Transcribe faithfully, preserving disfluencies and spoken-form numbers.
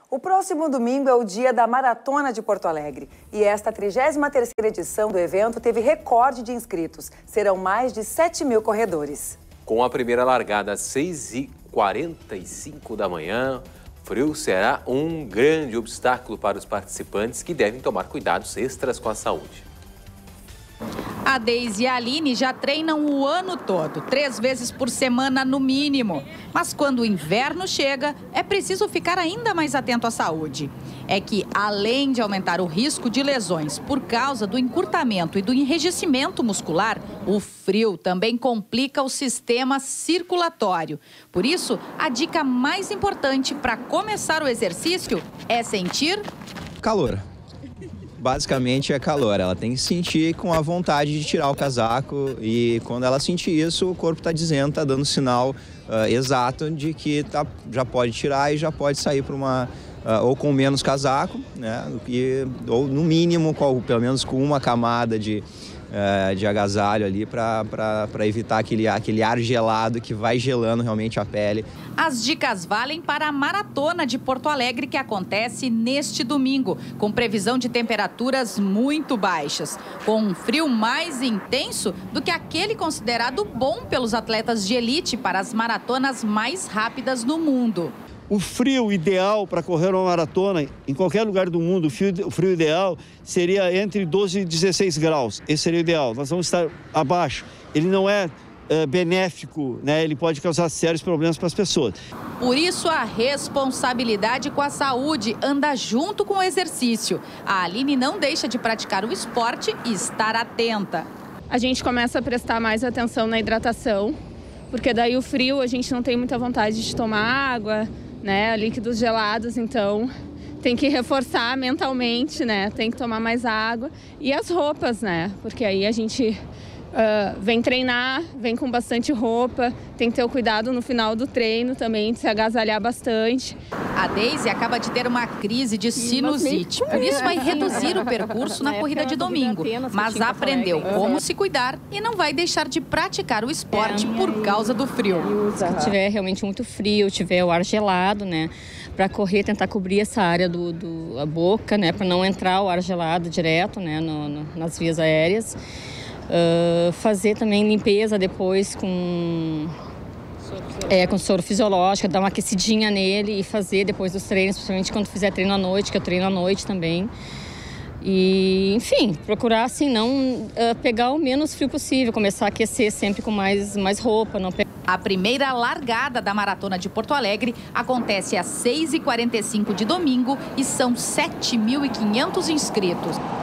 O próximo domingo é o dia da Maratona de Porto Alegre. E esta trigésima terceira edição do evento teve recorde de inscritos. Serão mais de sete mil corredores. Com a primeira largada às seis e quarenta e cinco da manhã, frio será um grande obstáculo para os participantes que devem tomar cuidados extras com a saúde. A Deise e a Aline já treinam o ano todo, três vezes por semana no mínimo. Mas quando o inverno chega, é preciso ficar ainda mais atento à saúde. É que, além de aumentar o risco de lesões por causa do encurtamento e do enrijecimento muscular, o frio também complica o sistema circulatório. Por isso, a dica mais importante para começar o exercício é sentir calor. Basicamente é calor, ela tem que sentir com a vontade de tirar o casaco e quando ela sentir isso, o corpo está dizendo, está dando sinal uh, exato de que tá, já pode tirar e já pode sair para uma, uh, ou com menos casaco, né, e, ou no mínimo, com, pelo menos com uma camada de, uh, de agasalho ali para evitar aquele, aquele ar gelado que vai gelando realmente a pele. As dicas valem para a Maratona de Porto Alegre, que acontece neste domingo, com previsão de temperaturas muito baixas, com um frio mais intenso do que aquele considerado bom pelos atletas de elite para as maratonas mais rápidas no mundo. O frio ideal para correr uma maratona, em qualquer lugar do mundo, o frio, o frio ideal seria entre doze e dezesseis graus. Esse seria o ideal. Nós vamos estar abaixo. Ele não é Uh, benéfico, né? Ele pode causar sérios problemas para as pessoas. Por isso, a responsabilidade com a saúde anda junto com o exercício. A Aline não deixa de praticar o esporte e estar atenta. A gente começa a prestar mais atenção na hidratação, porque daí o frio a gente não tem muita vontade de tomar água, né? Líquidos gelados, então tem que reforçar mentalmente, né? Tem que tomar mais água. E as roupas, né? Porque aí a gente Uh, vem treinar, vem com bastante roupa, tem que ter o cuidado no final do treino também, de se agasalhar bastante. A Deise acaba de ter uma crise de sinusite, por isso vai reduzir o percurso na corrida de domingo, mas aprendeu como se cuidar e não vai deixar de praticar o esporte por causa do frio. Se tiver realmente muito frio, tiver o ar gelado, né, para correr, tentar cobrir essa área do, do a boca, né, para não entrar o ar gelado direto, né, no, no, nas vias aéreas. Uh, fazer também limpeza depois com, é, com soro fisiológico, dar uma aquecidinha nele e fazer depois dos treinos, principalmente quando fizer treino à noite, que eu treino à noite também. E, enfim, procurar assim, não uh, pegar o menos frio possível, começar a aquecer sempre com mais, mais roupa. Não pe... A primeira largada da Maratona de Porto Alegre acontece às seis e quarenta e cinco de domingo e são sete mil e quinhentos inscritos.